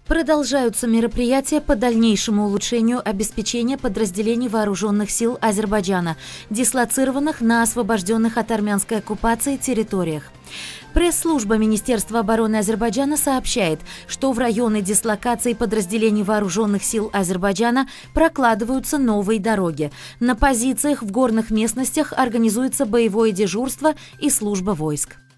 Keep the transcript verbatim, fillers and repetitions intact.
Продолжаются мероприятия по дальнейшему улучшению обеспечения подразделений вооруженных сил Азербайджана, дислоцированных на освобожденных от армянской оккупации территориях. Пресс-служба Министерства обороны Азербайджана сообщает, что в районы дислокации подразделений вооруженных сил Азербайджана прокладываются новые дороги. На позициях в горных местностях организуется боевое дежурство и служба войск.